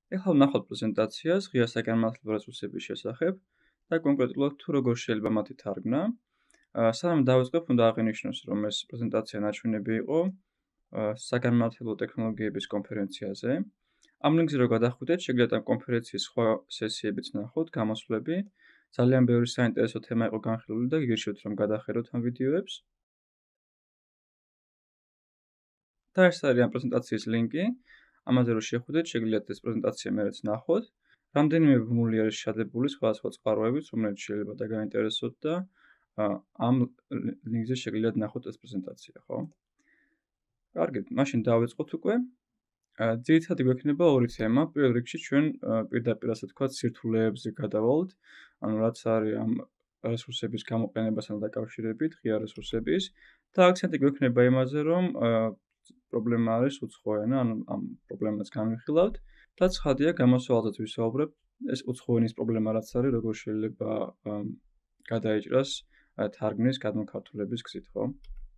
ეხლა ვნახოთ პრეზენტაციას ღია საგანმანათლებლო რესურსების შესახებ და კონკრეტულად თუ როგორ შეიძლება მათი თარგმნა. სანამ დავიწყებ, უნდა აღინიშნოს, რომ ეს პრეზენტაცია ნაჩვენები იყო საგანმანათლებლო ტექნოლოგიების კონფერენციაზე. ამ ლინკზე რო გადახვიდეთ, შეგიძლიათ ამ კონფერენციის სხვა სესიებიც ნახოთ, გამოსვლები. ძალიან ბევრი საინტერესო თემა იყო განხილული და გირჩევთ, რომ გადახედოთ ამ ვიდეოებს. და ეს არის ამ პრეზენტაციის ლინკი. ამაზე რო შეხვიდეთ, შეგიძლიათ ეს პრეზენტაცია მერეც ნახოთ. რამდენიმე ბმული არის შადებული სხვადასხვა წყაროებით, რომელიც შეიძლება დაგაინტერესოთ და ამ ლინკზე შეგიძლიათ ნახოთ ეს პრეზენტაცია, ხო? კარგით, მაშინ დავიწყოთ უკვე. ძირითადად გვექნება ორი თემა. პირველ რიგში ჩვენ პირდაპირ ასე ვთქვათ, სირთულეებზე გადავალთ, ანუ რაც არის ამ რესურსების გამოყენებასთან დაკავშირებით, ღია რესურსების და აქცენტი გვექნება იმაზე, რომ პრობლემა არის უცხო ენა, ანუ ამ პრობლემას განვიხილავთ და ცხადია გამოსავალზეც ვისაუბრებ, ეს უცხო ენის პრობლემა რაც არის, როგორ შეიძლება გადაიჭრას თარგმნის გადმოქართულების გზით, ხო?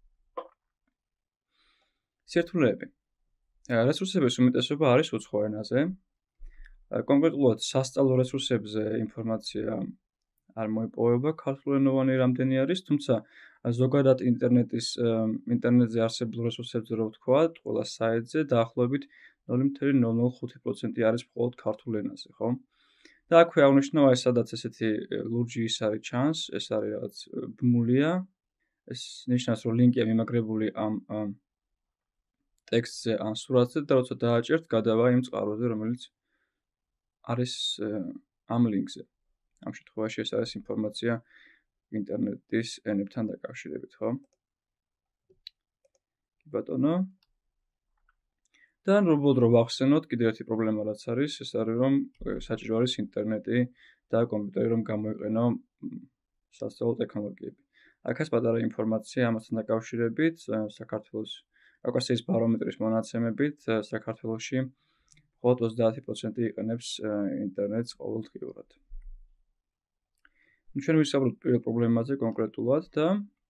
სირთულეები. რესურსების უმეტესობა არის უცხო ენაზე. კონკრეტულად სასწავლო რესურსებზე ინფორმაცია არ მოიპოვება ქართულენოვანი რამდენი არის, თუმცა ზოგადად ინტერნეტზე არსებულ რესურსებზე რო ვთქვათ, ყველა საიტზე დაახლოებით 0.005% არის მხოლოდ ქართულ ენაზე, ხო? და აქვე აღნიშნავს ეს სადაც ესეთი ლურჯი ის არის ჩანს, ეს არის რაღაც ბმულია. ეს ნიშნავს, რომ ლინკია მიმაგრებული ამ ტექსტზე ან სურათზე და როცა დააჭერთ, გადავა იმ წყაროზე, რომელიც არის ამ ლინკზე. ამ შემთხვევაში ეს არის ინფორმაცია ინტერნეტის ენებთან დაკავშირებით, ხო? კი ბატონო. და უბრალოდ რომ ვახსენოთ, კიდევ ერთი პრობლემა რაც არის, ეს არის რომ საჭირო არის ინტერნეტი და კომპიუტერი რომ გამოიყენო სასწავლო ტექნოლოგიები. აქაც პატარა ინფორმაცია ამასთან დაკავშირებით, საქართველოს კავკასიის ბარომეტრის მონაცემებით, საქართველოში მხოლოდ 30% იყენებს ინტერნეტს ყოველდღიურად. ჩვენ ვისაუბროთ პირველ პრობლემაზე კონკრეტულად და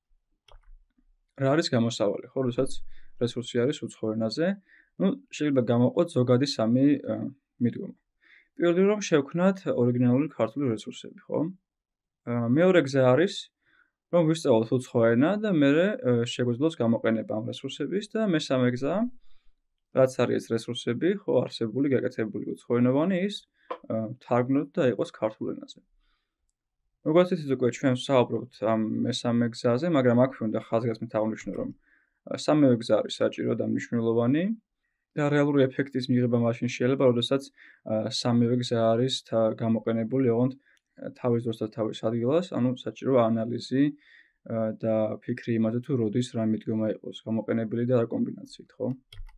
რა არის გამოსავალი, ხო, როდესაც რესურსი არის უცხო ენაზე, შეიძლება გამოვყოთ ზოგადი სამი მიდგომა. პირველი რომ შევქნათ ორიგინალური ქართული რესურსები, ხო? მეორე გზა არის რომ ვისწავლოთ უცხო ენა და მერე შეგვეძლოს გამოყენება ამ რესურსების და მესამე გზა რაც არის ეს რესურსები, ხო, არსებული, გაკეთებული უცხოენოვანი ის თარგმნოთ და იყოს ქართულ ენაზე. როგორც იცით უკვე ჩვენ ვსაუბრობთ ამ მესამე გზაზე, მაგრამ აქვე უნდა ხაზგასმით აღნიშნო, რომ სამივე გზა არის საჭირო და მნიშვნელოვანი და რეალური ეფექტის მიღება მაშინ შეიძლება, როდესაც სამივე გზა არის გამოყენებული ოღონდ თავის დროს და თავის ადგილას, ანუ საჭირო ანალიზი და ფიქრი იმაზე თუ როდის რა მიდგომა იყოს გამოყენებელი და რა კომბინაციით, ხო?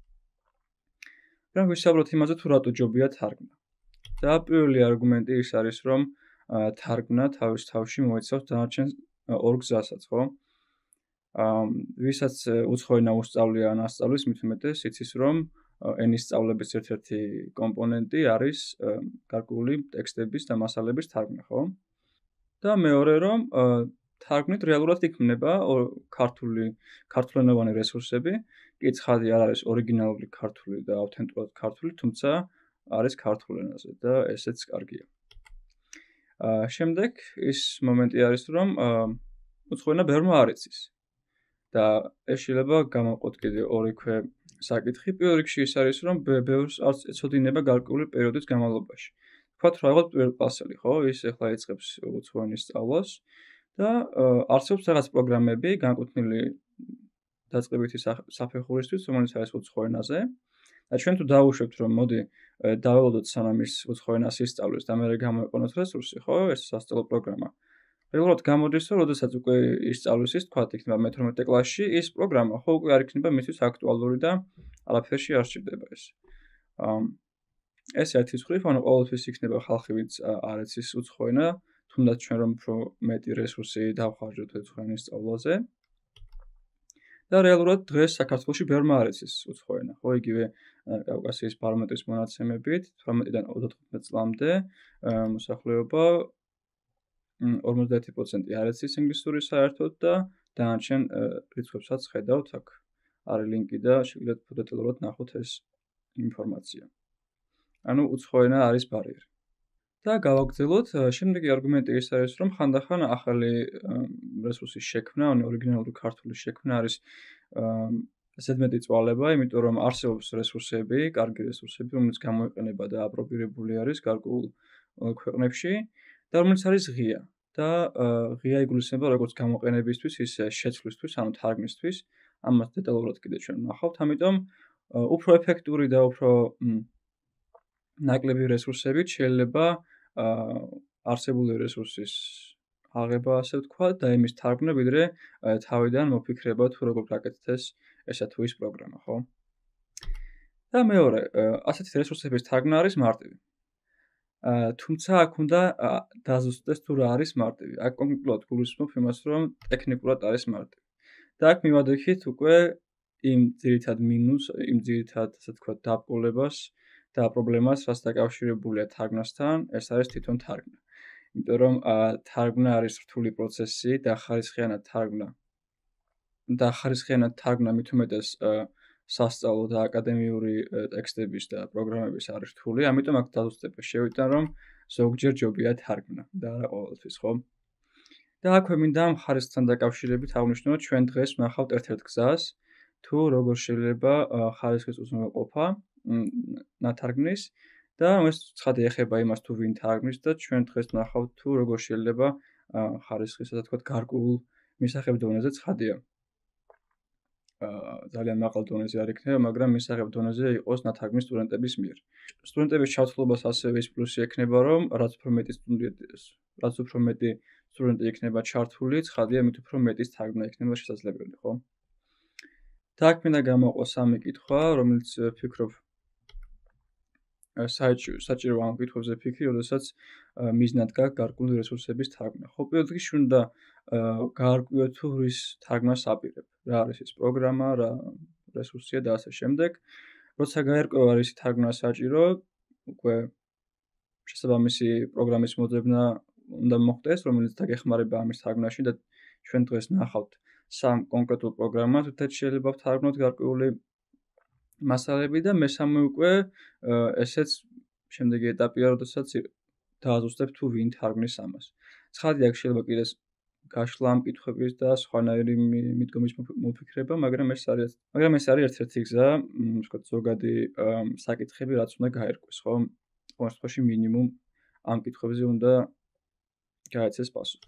რა ვისაუბროთ იმაზე თუ რატო ჯობია თარგმნა. და პირველი არგუმენტი ის არის, რომ თარგმნა თავის თავში მოიცავს დანარჩენ ორ გზასაც, ხო? ვისაც უცხო ენა უსწავლია ან ასწავლის, მით უმეტეს იცის, რომ ენის სწავლების ერთ-ერთი კომპონენტი არის გარკვეული ტექსტების და მასალების თარგმნა, ხო? და მეორე რომ თარგმნით რეალურად იქმნება ქართულენოვანი რესურსები, კი ცხადი არ არის ორიგინალური ქართული და ავთენტურად ქართული, თუმცა არის ქართულ ენაზე და ესეც კარგია. შემდეგ ის მომენტი არის, რომ უცხო ენა ბევრმა არ იცის. და ეს შეიძლება გამოვყოთ კიდე ორი საკითხი. პირველ რიგში ის არის, რომ ბევრს არც ეცოდინება გარკვეული პერიოდის განმავლობაში. ვთქვათ, რაღაც პირველ კლასელი, ხო, ის ახლა იწყებს უცხო ენის სწავლას და არსებობს რაღაც პროგრამები, განკუთვნილი დაწყებითი საფეხურისთვის, რომელიც არის უცხო ენაზე. და ჩვენ თუ დავუშვებთ, რომ მოდი დაველოდოთ სანამ ის უცხო ენას ისწავლის და მერე გამოიყენოთ რესურსი, ხო, ეს სასწავლო პროგრამა. რეალურად გამოდის, რომ როდესაც უკვე ისწავლის ის, თქვათ, იქნება მე-18 კლასში, ის პროგრამა ხო უკვე არ იქნება მისთვის აქტუალური და არაფერში არ სჭირდება ეს. ეს ერთი მხრივ, ანუ ყოველთვის იქნება ხალხი, ვინც არ იცის უცხო ენა, თუნდაც ჩვენ რომ უფრო მეტი რესურსი დავხარჯოთ უცხო ენის სწავლაზე. და რეალურად დღეს საქართველოში ბევრმა არ იცის უცხო ენა, ხო, იგივე კავკასიის ბარომეტრის მონაცემებით 18-დან 35 წლამდე მოსახლეობა 50% არ იცის ინგლისური საერთოდ და დანარჩენ რიცხვებსაც ხედავთ, აქ არის ლინკი და შეგიძლიათ დეტალურად ნახოთ ეს ინფორმაცია. ანუ უცხო ენა არის ბარიერი. და გავაგრძელოთ, შემდეგი არგუმენტი ის არის, რომ ხანდახან ახალი რესურსის შექმნა, ანუ ორიგინალური ქართული შექმნა არის ზედმეტი წვალება, იმიტომ რომ არსებობს რესურსები, კარგი რესურსები, რომელიც გამოიყენება და აპრობირებული არის გარკვეულ ქვეყნებში და რომელიც არის ღია. და ღია იგულისხმება როგორც გამოყენებისთვის, ისე შეცვლისთვის, ანუ თარგმნისთვის. ამას დეტალურად კიდე ჩვენ ვნახავთ, ამიტომ უფრო ეფექტური და უფრო ნაკლები რესურსებით შეიძლება არსებული რესურსის აღება, ასე ვთქვათ, და იმის თარგმნა, ვიდრე თავიდან მოფიქრება თუ როგორ გაკეთდეს ესა თუ ის პროგრამა, ხო? და მეორე, ასეთი რესურსების თარგმნა არის მარტივი. თუმცა აქ უნდა დაზუსტდეს თუ რა არის მარტივი. აქ კონკრეტულად გულისხმობ იმას, რომ ტექნიკურად არის მარტივი. და აქ მივადექით უკვე იმ ძირითად ასე ვთქვათ, დაბრკოლებას და პრობლემას, რაც დაკავშირებულია თარგმნასთან, ეს არის თვითონ თარგმნა. იმიტომ რომ თარგმნა არის რთული პროცესი და ხარისხიანად თარგმნა მით უმეტეს სასწავლო და აკადემიური ტექსტების და პროგრამების არის რთული, ამიტომ აქ დაზუსტება შევიტან, რომ ზოგჯერ ჯობია თარგმნა და არა ყოველთვის, ხო? და აქვე მინდა ამ ხარისხთან დაკავშირებით აღვნიშნოთ, ჩვენ დღეს ვნახავთ ერთ-ერთ გზას, თუ როგორ შეიძლება ხარისხის უზრუნველყოფა ნათარგმნის და ეს ცხადი ეხება იმას, თუ ვინ თარგმნის და ჩვენ დღეს ვნახავთ, თუ როგორ შეიძლება ხარისხის, ასე ვთქვათ, გარკვეულ მისაღებ დონეზე ცხადია. ძალიან მაღალ დონეზე არ იქნება, მაგრამ მისაღებ დონეზე იყოს ნათარგმნის სტუდენტების მიერ. სტუდენტების ჩართულობას ასევე ის პლუსი ექნება, რომ რაც უფრო მეტი სტუდენტი იქნება ჩართული, ცხადია, მით უფრო მეტის თარგმნა იქნება შესაძლებელი, ხო? და აქ მინდა გამოვყო სამი კითხვა, რომელიც ვფიქრობ საჭირო ამ კითხვებზე ფიქრი, როდესაც მიზნად გაქვს გარკვეული რესურსების თარგმნა. ხო, პირველ რიგში უნდა გაარკვიოთ, თუ რის თარგმნას აპირებ. რა არის ეს პროგრამა, რა რესურსია და ასე შემდეგ. როცა გაერკვევა რისი თარგმნა საჭირო, უკვე შესაბამისი პროგრამის მოძებნა უნდა მოხდეს, რომელიც დაგეხმარება ამის თარგმნაში და ჩვენ დღეს ვნახავთ სამ კონკრეტულ პროგრამას, რითაც შეიძლება ვთარგმნოთ გარკვეული მასალები და მესამე უკვე ესეც შემდეგი ეტაპია, როდესაც დააზუსტებ თუ ვინ თარგმნის ამას. ცხადია, აქ შეიძლება კიდეს გაშლა ამ კითხვების და სხვანაირი მიდგომის მოფიქრება, მაგრამ ეს არის ერთ-ერთი გზა, ვთქვათ, ზოგადი საკითხები, რაც უნდა გაერკვეს, ხო? ყოველ შემთხვევაში მინიმუმ ამ კითხვებზე უნდა გაეცეს პასუხი.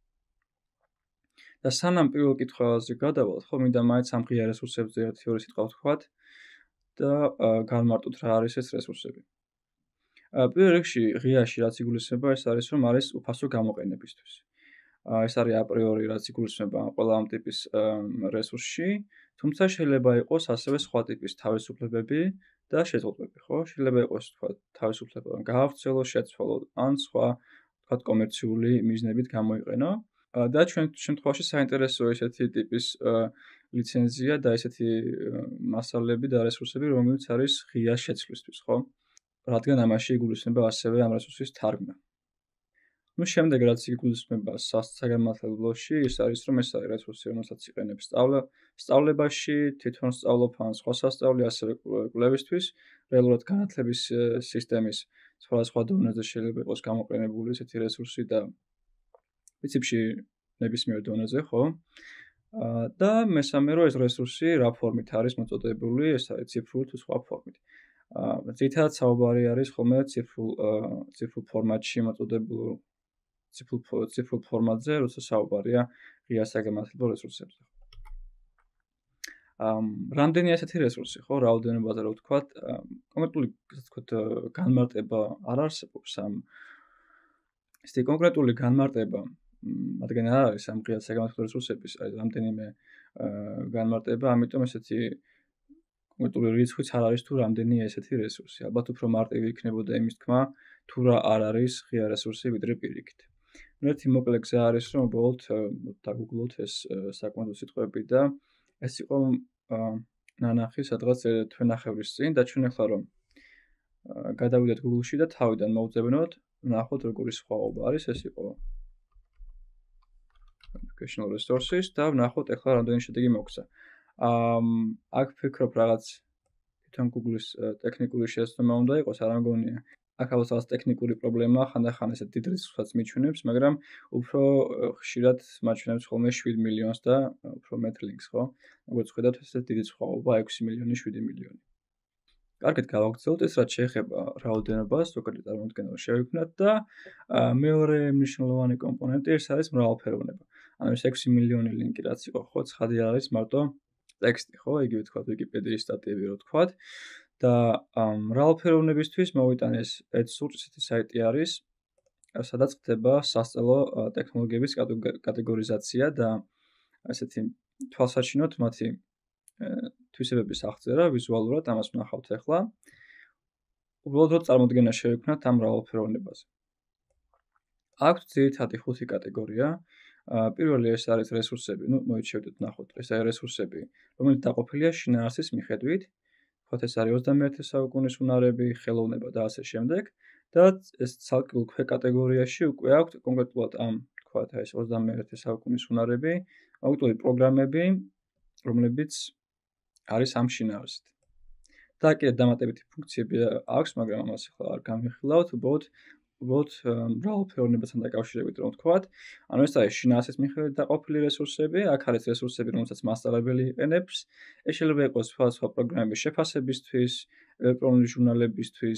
და სანამ პირველ კითხვაზე გადავალთ, ხო, მინდა მაინც ამ ღია რესურსებზე ერთი-ორი სიტყვა ვთქვათ და განმარტოთ რა არის ეს რესურსები. პირველ რიგში ღიაში რაც იგულისხმება, ეს არის, რომ არის უფასო გამოყენებისთვის. ეს არის აპრიორი, რაც იგულისხმება ყველა ამ ტიპის რესურსში, თუმცა შეიძლება იყოს ასევე სხვა ტიპის თავისუფლებები და შეზღუდვები, ხო? შეიძლება იყოს, ვთქვათ, თავისუფლება გაავრცელო, შეცვალო, ან სხვა, ვთქვათ, კომერციული მიზნებით გამოიყენო. და ჩვენ შემთხვევაში საინტერესოა ესეთი ტიპის ლიცენზია და ესეთი მასალები და რესურსები, რომელიც არის ღია შეცვლისთვის, ხო? რადგან ამაში იგულისხმება ასევე ამ რესურსის თარგმნა. შემდეგ რაც იგულისხმება საგანმანათლებლოში, ის არის, რომ ეს არის რესურსი, რომელსაც იყენებს სწავლებაში, თვითონ სწავლობ ან სხვა სასწავლი, ასევე კვლევისთვის, რეალურად განათლების სისტემის სხვადასხვა დონეზე შეიძლება იყოს გამოყენებული ესეთი რესურსი და პრინციპში ნებისმიერ დონეზე, ხო? და მესამე რომ ეს რესურსი რა ფორმით არის მოწოდებული, ეს არის ციფრული თუ სხვა ფორმით. ძირითადად საუბარი არის ხოლმე ციფრულ ფორმატში მოწოდებულ ციფრულ ფორმატზე, როცა საუბარია ღია საგანმანათლებლო რესურსებზე. რამდენი ასეთი რესურსი, ხო, რაოდენობაზე რო ვთქვათ, კონკრეტული, ასე ვთქვათ, განმარტება არ არსებობს ამ ესეთი კონკრეტული განმარტება, რადგან არ არის ამ ღია საგანმანათლებლო რესურსების, აი რამდენიმე განმარტება, ამიტომ ესეთი კონკრეტული რიცხვიც არ არის თუ რამდენი ესეთი რესურსი. ალბათ უფრო მარტივი იქნებოდა იმის თქმა, თუ რა არ არის ღია რესურსი, ვიდრე პირიქით. ერთი მოკლე გზა არის, რომ უბრალოდ დაგუგლოთ ეს საკმაოდ სიტყვები და ეს იყო ნანახი სადღაც თვენახევრის წინ და ჩვენ ახლა რომ გადავიდეთ Google-ში და თავიდან მოვძებნოთ, ვნახოთ როგორი სხვაობა არის, ეს იყო educational resources და ვნახოთ ახლა რამდენი შედეგი მოგცა. აქ ფიქრობ რაღაც თვითონ Google-ის ტექნიკური შესწავლა უნდა იყოს, არ მგონია. აქ ალბათ ტექნიკური პრობლემაა, ხანდახან ესეთ დიდ რისკსაც მიჩვენებს, მაგრამ უფრო ხშირად მაჩვენებს ხოლმე 7 მილიონს და უფრო მეტ ლინკს, ხო? როგორც ხედავთ, ესეც დიდი სხვაობა 6 მილიონი, 7 მილიონი. კარგად გავაგრძელოთ ეს, რაც შეეხება რაოდენობას, ზოგადი წარმოდგენა შევიქმნათ და მეორე მნიშვნელოვანი კომპონენტი ეს არის მრავალფეროვნება. ანუ ეს 6 მილიონი ლინკი რაც იყო, ხო, ცხადი არ არის მარტო ტექსტი, ხო, იგივე თქვა Wikipedia's სტატიები რო თქვათ და მრავალფეროვნებისთვის მოვიტანეს EdSurge ესეთი საიტი არის, სადაც ხდება სასწავლო ტექნოლოგიების კატეგორიზაცია და ესეთი თვალსაჩინოდ მათი თვისებების აღწერა ვიზუალურად ამას ვნახავთ ახლა. უბრალოდ რომ წარმოდგენა შევიქმნათ ამ მრავალფეროვნებაზე. აქვთ ძირითადი 5 კატეგორია. პირველი ეს არის რესურსები, მოიჩევდეთ ნახოთ, ეს არის რესურსები, რომელიც დაყოფილია შინაარსის მიხედვით. ვთქვათ, ეს არის 21 საუკუნის უნარები, ხელოვნება და ასე შემდეგ და ეს ცალკეულ ქვეკატეგორიაში უკვე აქვთ კონკრეტულად ამ, ვთქვათ, ეს 21 საუკუნის უნარები, აუტორი პროგრამები, რომლებიც არის ამ შინაარსით. და კიდე დამატებითი ფუნქციები აქვს, მაგრამ ამას ახლა არ გამიხილავთ, უბრალოდ მრავალფეროვნებასთან დაკავშირებით რომ ვთქვათ. ანუ ეს არის შინაარსის მიხედვით დაყოფილი რესურსები, აქ არის რესურსები, რომელსაც მასწავლებელი იყენებს. ეს შეიძლება იყოს სხვადასხვა პროგრამების შეფასებისთვის, ელექტრონული ჟურნალებისთვის,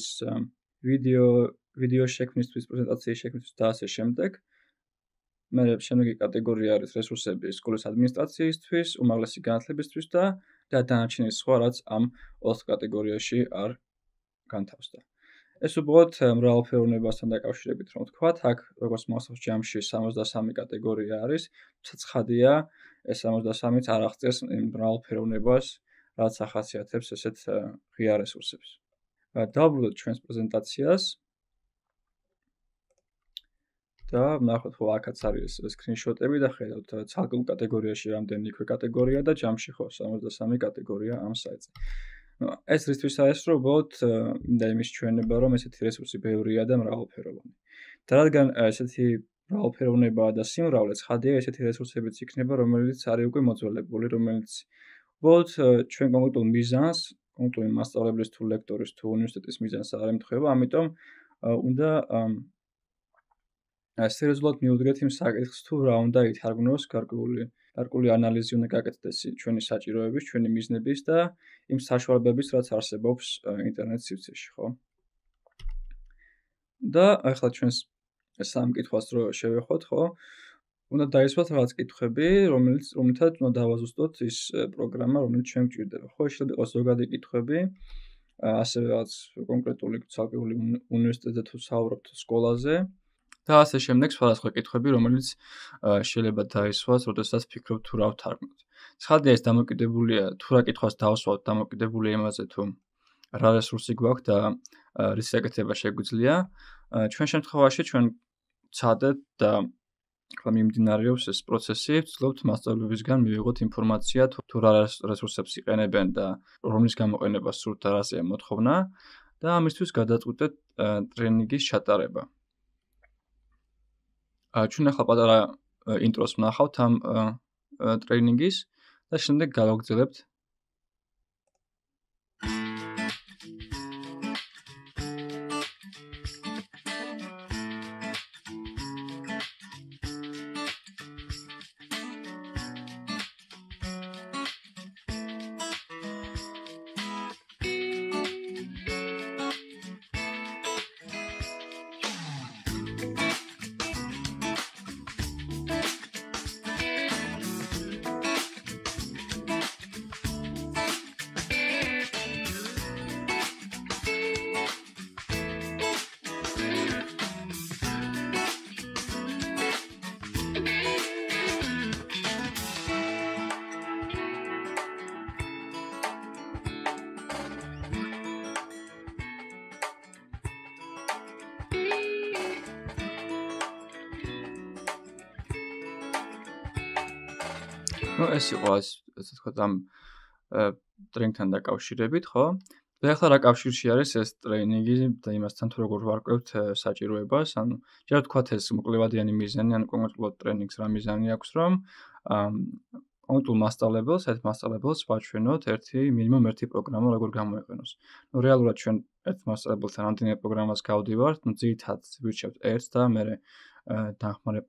ვიდეო შექმნისთვის, პრეზენტაციის შექმნისთვის და ასე შემდეგ. შემდეგი კატეგორია არის რესურსები სკოლის ადმინისტრაციისთვის, უმაღლესი განათლებისთვის და დანარჩენი სხვა, რაც ამ 4 კატეგორიაში არ განთავსდა. ეს უბრალოდ მრავალფეროვნებასთან დაკავშირებით რომ ვთქვათ, აქ როგორც Microsoft Jam-ში 63 კატეგორია არის, თუმცა ცხადია, ეს 63-იც არ აღწერს მრავალფეროვნებას, რაც ახასიათებს ესეთ ღია რესურსებს. დავუბრუნდეთ ჩვენს პრეზენტაციას. და ვნახოთ, ხო, აქაც არის სკრინშოტები და ხედავთ ცალკეულ კატეგორიაში რამდენი ქვეკატეგორია და Jam-ში ხო 63 კატეგორია ამ საიტზე. ეს რისთვის არის, რომ უბრალოდ მინდა იმის ჩვენება, რომ ესეთი რესურსი ბევრია და მრავალფეროვანი. და რადგან ესეთი მრავალფეროვნებაა და სიმრავლე, ცხადია ესეთი რესურსებიც იქნება, რომელიც არის უკვე მოძველებული, რომელიც უბრალოდ ჩვენ კონკრეტულ მიზანს, კონკრეტული მასწავლებლის თუ ლექტორის თუ უნივერსიტეტის მიზანს არ ემთხვევა, ამიტომ უნდა სერიოზულად მივუდგეთ იმ საკითხს, თუ რა უნდა ითარგმნოს გარკვეული ანალიზი უნდა გაკეთდეს ჩვენი საჭიროების, ჩვენი მიზნების და იმ საშუალებების, რაც არსებობს ინტერნეტ სივრცეში, ხო? და ახლა ჩვენს სამ კითხვას რო შევეხოთ, ხო? უნდა დაისვათ რაღაც კითხვები, რომლითაც უნდა დავაზუსტოთ ის პროგრამა, რომელიც ჩვენ გვჭირდება, ხო? შეიძლება იყოს ზოგადი კითხვები, ასევე რაღაც კონკრეტული ცალკეული უნივერსიტეტზე თუ საუბრობთ სკოლაზე. და ასე შემდეგ სხვადასხვა კითხვები, რომელიც შეიძლება დაისვას, როდესაც ფიქრობთ თუ რა ვთარგმნოთ. ცხადია ეს დამოკიდებულია, თუ რა კითხვას დავსვათ, დამოკიდებულია იმაზე, თუ რა რესურსი გვაქვს და რის საკეთება შეგვიძლია. ჩვენ შემთხვევაში ჩვენ ვცადეთ და ახლა მიმდინარეობს ეს პროცესი, ვცდილობთ მასწავლებლებისგან მივიღოთ ინფორმაცია, თუ რა რესურსებს იყენებენ და რომლის გამოყენება სურთ და რაზეა მოთხოვნა და ამისთვის გადაწყვეტეთ ტრენინგის ჩატარება. ჩვენ ახლა პატარა ინტროს ვნახავთ ამ ტრენინგის და შემდეგ გავაგრძელებთ. ეს იყო ასე ვთქვათ ამ ტრენინგთან დაკავშირებით, ხო? და ახლა რა კავშირში არის ეს ტრენინგი და იმასთან თუ როგორ ვარკვევთ საჭიროებას, ანუ შეიძლება ვთქვათ ეს მოკლევადიანი მიზანი, ანუ კონკრეტულად ტრენინგს რა მიზანი აქვს, რომ კონკრეტულ მასწავლებელს, ერთ მასწავლებელს ვაჩვენოთ მინიმუმ ერთი პროგრამა როგორ გამოიყენოს. ნუ რეალურად ჩვენ ერთ მასწავლებელთან რამდენიმე პროგრამას გავდივართ, ნუ ძირითადად ვირჩევთ ერთს და მერე დამხმარე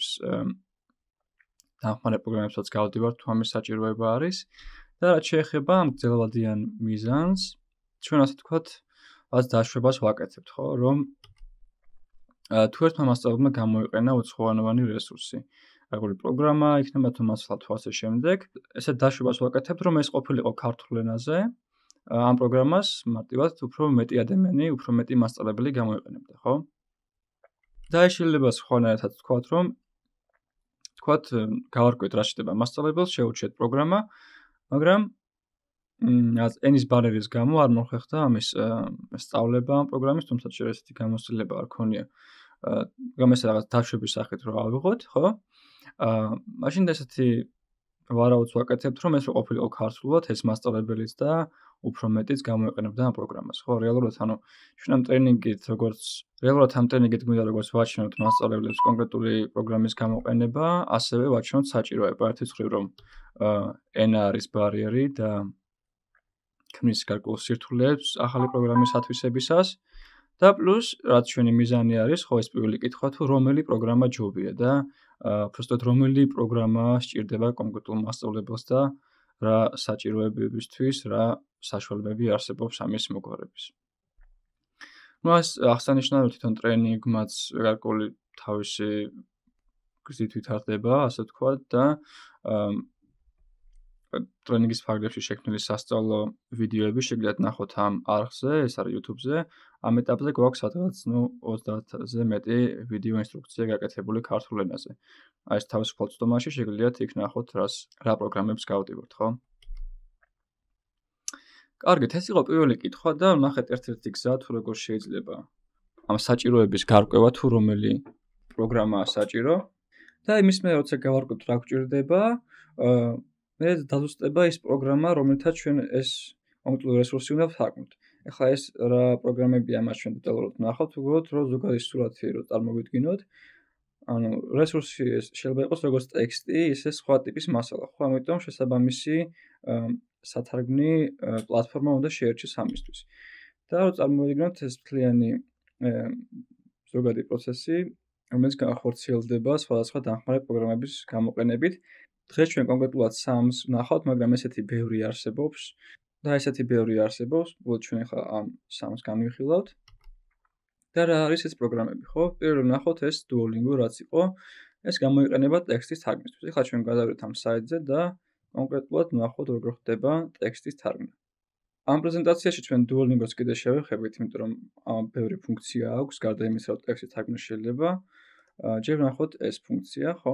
პროგრამებსაც გავდივართ, თუ ამის საჭიროება არის. და რაც შეეხება ამ გრძელვადიან მიზანს, ჩვენ ასე ვთქვათ, რაც დაშვებას ვაკეთებთ, ხო, რომ თუ ერთმა მასწავლებელმა გამოიყენა უცხოენოვანი რესურსი, როგორი პროგრამა იქნება თუ მასალა თუ ასე შემდეგ, ესე დაშვებას ვაკეთებთ, რომ ეს ყოფილიყო ქართულ ენაზე, ამ პროგრამას მარტივად უფრო მეტი ადამიანი, უფრო მეტი მასწავლებელი გამოიყენებდა, ხო? და ეს შეიძლება სხვანაირად ვთქვათ, რომ გავარკვიეთ რა შეიძლება მასწავლებელს, შეუჩიეთ პროგრამა, მაგრამ ენის ბარიერის გამო არ მოხერხდა ამის სწავლება ამ პროგრამის, თუმცა შეიძლება ესეთი გამოცდილება არ ქონია. მაგრამ ეს რაღაც დაშვების სახით რო ავიღოთ, ხო? მაშინ ესეთი ვარაუდს ვაკეთებთ, რომ ეს რო ყოფილიყო ქართულად, ეს მასწავლებელიც და უფრო მეტიც გამოიყენებდა ამ პროგრამას, ხო? რეალურად ჩვენ ამ ტრენინგით გვინდა როგორც ვაჩვენოთ მასწავლებლებს კონკრეტული პროგრამის გამოყენება, ასევე ვაჩვენოთ საჭიროება ერთი მხრივ რომ ენა არის ბარიერი და ქმნის გარკვეულ სირთულეებს ახალი პროგრამის ათვისებისას და პლუს რაც ჩვენი მიზანი არის, ხო, ეს პირველი კითხვა თუ რომელი პროგრამა ჯობია და უბრალოდ რომელი პროგრამა სჭირდება კონკრეტულ მასწავლებელს და რა საჭიროებებისთვის, რა საშუალებები არსებობს ამის მოგვარების. ნუ ეს აღსანიშნავია თვითონ ტრენინგმაც გარკვეული თავისი გზით ვითარდება, ასე ვთქვათ და ტრენინგის ფარგლებში შექმნილი სასწავლო ვიდეოები შეგიძლიათ ნახოთ ამ არხზე, ეს არის YouTube-ზე. ამ ეტაპზე გვაქვს სადღაც 30-ზე მეტი ვიდეო ინსტრუქცია გაკეთებული ქართულ ენაზე. ეს თავისუფალ წვდომაში შეგიძლიათ იქ ნახოთ რა პროგრამებს გავდივართ, ხო? კარგით, ეს იყო პირველი კითხვა და ნახეთ ერთ-ერთი გზა თუ როგორ შეიძლება ამ საჭიროების გარკვევა თუ რომელი პროგრამაა საჭირო და იმის მერე როცა გავარკვევთ რა გვჭირდება, მე დაზუსტება ის პროგრამა, რომელთაც ჩვენ ეს კონკრეტული რესურსი უნდა ვთარგმნოთ. ეხლა ეს რა პროგრამებია, მას ჩვენ დეტალურად ვნახავთ, უბრალოდ რომ ზოგადი სურათი რო წარმოვიდგინოთ. ანუ რესურსი ეს შეიძლება იყოს როგორც ტექსტი, ისე სხვა ტიპის მასალა, ხო? ამიტომ შესაბამისი სათარგმნი პლატფორმა უნდა შეერჩეს ამისთვის. და რო წარმოვიდგინოთ ეს მთლიანი ზოგადი პროცესი, რომელიც განხორციელდება სხვადასხვა დამხმარე პროგრამების გამოყენებით. დღეს ჩვენ კონკრეტულად 3-ს ვნახავთ, მაგრამ ესეთი ბევრი არსებობს და უბრალოდ ჩვენ ახლა ამ 3-ს განვიხილავთ. და რა არის ეს პროგრამები, ხო? პირველი ვნახოთ ეს Duolingo, რაც იყო, ეს გამოიყენება ტექსტის თარგმნისთვის. ახლა ჩვენ გადავიდეთ ამ საიტზე და კონკრეტულად ვნახოთ როგორ ხდება ტექსტის თარგმნა. ამ პრეზენტაციაში ჩვენ Duolingo-ს კიდე შევეხებით, იმიტომ რომ ბევრი ფუნქცია აქვს, გარდა იმისა, რომ ტექსტის თარგმნა შეიძლება. ჯერ ვნახოთ ეს ფუნქცია, ხო?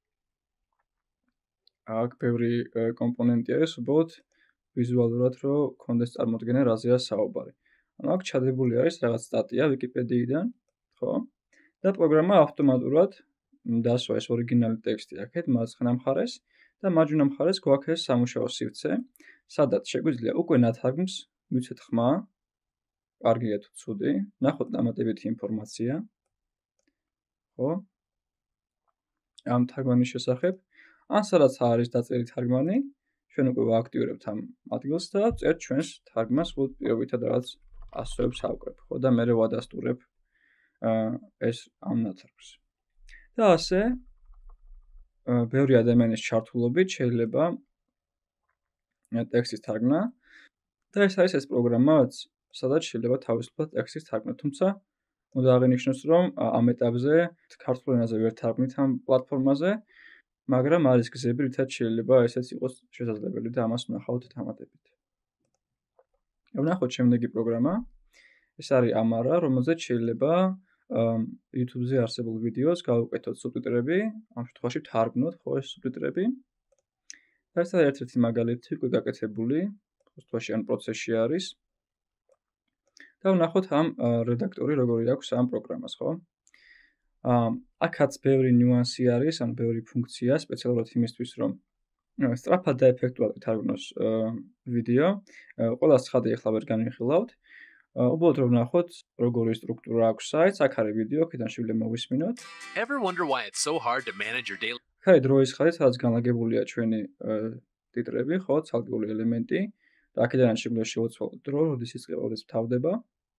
აქ ბევრი კომპონენტი არის, უბრალოდ ვიზუალურად რომ გქონდეს წარმოდგენა რაზეა საუბარი. ანუ აქ ჩადებული არის რაღაც სტატია Wikipedia-დან, ხო? და პროგრამა ავტომატურად დასვა ეს ორიგინალი ტექსტი აქეთ მარცხენა მხარეს და მარჯვენა მხარეს გვაქვს ეს სამუშაო სივრცე, სადაც შეგვიძლია უკვე ნათარგმნს მივცეთ ხმა, კარგია თუ ცუდი, ნახოთ დამატებითი ინფორმაცია. ხო? ამ თარგმანის შესახებ, ან სადაც არის დაწერილი თარგმანი, ჩვენ უკვე ვააქტიურებთ ამ ადგილს და ვწერთ ჩვენს თარგმანს, პირობითად რაღაც ასოებს ავკრებ, ხო და მერე ვადასტურებ ეს ამ ნათარგმნს. და ასე ბევრი ადამიანის ჩართულობით შეიძლება ტექსტის თარგმნა და ეს არის ეს პროგრამა, სადაც შეიძლება თავისუფლად ტექსტის თარგმნა, თუმცა უნდა აღინიშნოს, რომ ამ ეტაპზე ქართულ ენაზე ვერ თარგმნით ამ პლატფორმაზე, მაგრამ არის გზები, რითაც შეიძლება ესეც იყოს შესაძლებელი და ამას ვნახავთ დამატებით. ვნახოთ შემდეგი პროგრამა. ეს არის Amara, რომელზეც შეიძლება YouTube-ზე არსებულ ვიდეოს გავუკეთოთ სუბტიტრები, ამ შემთხვევაში ვთარგმნოთ ხო ეს სუბტიტრები. და ეს არის ერთ-ერთი მაგალითი უკვე გაკეთებული, ხოსტვაში ან პროცესში არის. და ვნახოთ ამ რედაქტორი როგორი აქვს ამ პროგრამას, ხო? აქაც ბევრი ნიუანსი არის, ან ბევრი ფუნქცია, სპეციალურად იმისთვის, რომ სწრაფად და ეფექტურად ვითარგმნოს ვიდეო. ყველას ცხადი ახლა ვერ განვიხილავთ. უბრალოდ რომ ვნახოთ, როგორი სტრუქტურა აქვს საიტს, აქ არის ვიდეო, აქედან შეგვიძლია მოვისმინოთ. Ever wonder why it's so hard to manage your daily აქ არის დროის ხაზი, სადაც განლაგებულია ჩვენი ტიტრები, ხო, ცალკეული ელემენტი და აქედან შეგვიძლია შევაცვალოთ დრო, როდის იწყება, როდის მთავრდება.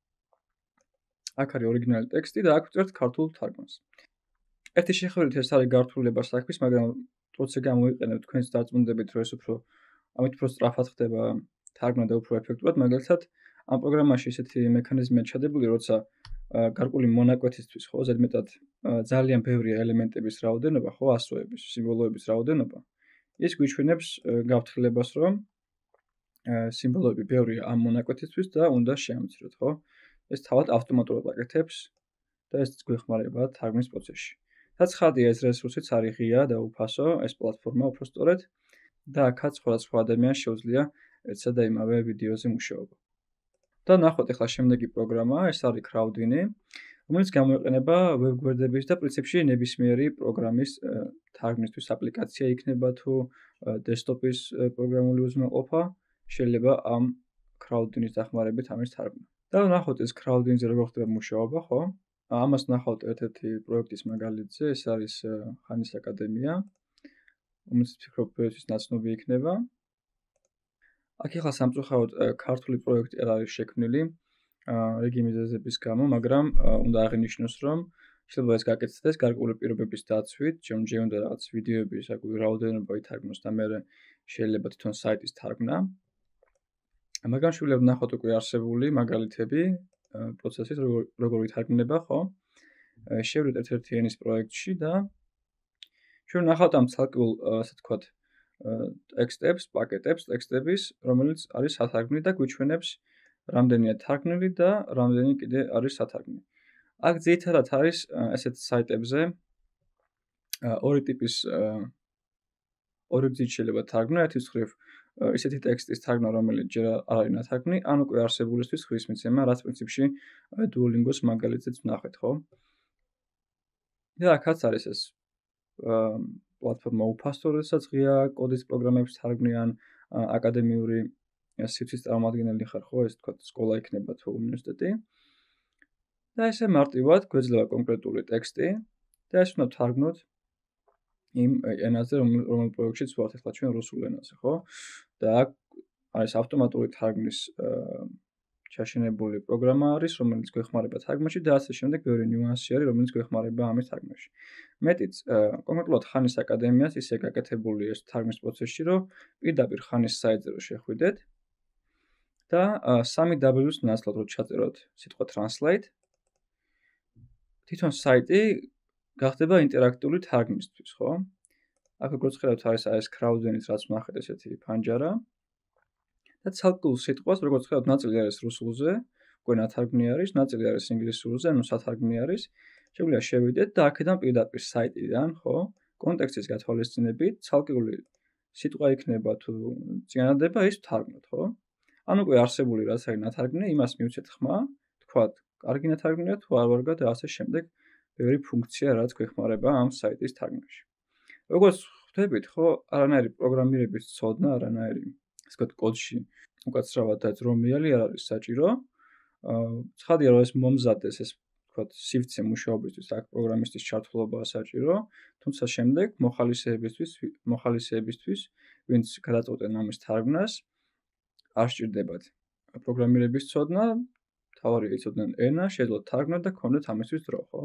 აქ არის ორიგინალი ტექსტი და აქ ვწერთ ქართულ თარგმანს. ერთი შეხედვით ეს არის გართულება საქმის, მაგრამ როცა გამოიყენებთ თქვენს დარწმუნდებით, რომ ეს ამით უფრო სწრაფად ხდება თარგმნა და უფრო ეფექტურად, მაგალითად, ამ პროგრამაში ესეთი მექანიზმია ჩადებული, როცა გარკვეული მონაკვეთისთვის, ხო, ზედმეტად ძალიან ბევრია ელემენტების რაოდენობა, ხო, ასოების, სიმბოლოების რაოდენობა. ის გვიჩვენებს გაფრთხილებას, რომ სიმბოლოები ბევრია ამ მონაკვეთისთვის და უნდა შეამციროთ, ხო? ეს თავად ავტომატურად აკეთებს და ეს გვეხმარება თარგმნის პროცესში. საცხადია ეს რესურსიც არის ღია და უფასო, ეს პლატფორმა უფრო სწორედ და აქაც სხვადასხვა ადამიანს შეუძლია ერთსა და იმავე ვიდეოზე მუშაობა. და ნახოთ ახლა შემდეგი პროგრამა, ეს არის Crowdini, რომელიც გამოიყენება ვებგვერდების და პრინციპში ნებისმიერი პროგრამის თარგმნისთვის აპლიკაცია იქნება თუ დესკტოპის პროგრამული უზრუნველყოფა, შეიძლება ამ Crowdini-ს დახმარებით ამის თარგმნა. და ნახოთ ეს Crowdini-ზე როგორ ხდება მუშაობა, ხო? ამას ნახავთ ერთ-ერთი პროექტის მაგალითზე, ეს არის ხანის აკადემია, რომელიც ვფიქრობ ბევრთვის ნაცნობი იქნება. აქ ახლა სამწუხაროდ ქართული პროექტი არ არის შექმნილი რიგი მიზეზების გამო, მაგრამ უნდა აღინიშნოს, რომ შეიძლება ეს გაკეთდეს გარკვეული პირობების დაცვით, ჯერ უნდა რაღაც ვიდეოები საკუთარი რაოდენობა ითარგმნოს და მერე შეიძლება თვითონ საიტის თარგმნა. მაგრამ შეიძლება ვნახოთ უკვე არსებული მაგალითები პროცესის როგორ ითარგმნება, ხო? შევიდეთ ერთ-ერთი ენის პროექტში და ჩვენ ვნახავთ ამ ცალკეულ, ასე ვთქვათ, ტექსტებს, პაკეტებს ტექსტების, რომელიც არის სათარგმნი და გვიჩვენებს რამდენია თარგმნილი და რამდენი კიდე არის სათარგმნი. აქ ძირითადად არის ესეთ საიტებზე ორი ტიპის ორი გზით შეიძლება თარგმნა, ერთის მხრივ ისეთი ტექსტის თარგმნა, რომელიც ჯერ არ არის ნათარგმნი, ან უკვე არსებულისთვის ხვის მიცემა, რაც პრინციპში Duolingo-ს მაგალითზეც ვნახეთ, ხო? და აქაც არის ეს პლატფორმა უფასო, როდესაც ღია კოდის პროგრამებს თარგმნიან აკადემიური სივრცის წარმომადგენელი ხარ, ხო, ეს თქვა სკოლა იქნება თუ უნივერსიტეტი. და ესე მარტივად გვეძლება კონკრეტული ტექსტი და ეს უნდა თარგმნოთ იმ ენაზე, რომელ პროექტშიც ვართ ახლა ჩვენ რუსულ ენაზე, ხო? და აქ არის ავტომატური თარგმნის ჩაშენებული პროგრამა არის, რომელიც გვეხმარება თარგმნაში და ასე შემდეგ ბევრი ნიუანსი არის, რომელიც გვეხმარება ამის თარგმნაში. მეტიც, კონკრეტულად ხანის აკადემიას ისე გაკეთებული ეს თარგმნის პროცესში, რომ პირდაპირ ხანის საიტზე რო შეხვიდეთ და 3W-ს ნაცვლად რო ჩაწეროთ სიტყვა translate, თვითონ საიტი გახდება ინტერაქტიული თარგმნისთვის, ხო? აქ როგორც ხედავთ არის ეს Crowdini-ს რაც ვნახეთ ესეთი ფანჯარა. და ცალკეულ სიტყვას, როგორც ხედავთ, ნაწილი არის რუსულზე, უკვე ნათარგმნი არის, ნაწილი არის ინგლისურზე, ანუ სათარგმნი არის. შეგვიძლია შევიდეთ და აქედან პირდაპირ საიტიდან, ხო, კონტექსტის გათვალისწინებით, ცალკეული სიტყვა იქნება თუ წინადადება, ის ვთარგმნოთ, ხო? ან უკვე არსებული რაც არის ნათარგმნი, იმას მივცეთ ხმა, თქვათ, კარგი ნათარგმნია თუ არ ვარგა და ასე შემდეგ, ბევრი ფუნქცია რაც გვეხმარება ამ საიტის თარგმნაში. როგორც ხვდებით, ხო, არანაირი პროგრამირების ცოდნა, არანაირი ასე ვთქვათ, კოდში უკაცრავად და ძრომიალი არ არის საჭირო. ცხადია, რომ ეს მომზადდეს, ეს ვთქვათ, სივრცე მუშაობისთვის, აქ პროგრამისტის ჩართულობაა საჭირო, თუმცა შემდეგ მოხალისეებისთვის, ვინც გადაწყვეტენ ამის თარგმნას, არ სჭირდებათ პროგრამირების ცოდნა, თავარია იცოდნენ ენა, შეძლოთ თარგმნა და გქონდეთ ამისთვის დრო, ხო?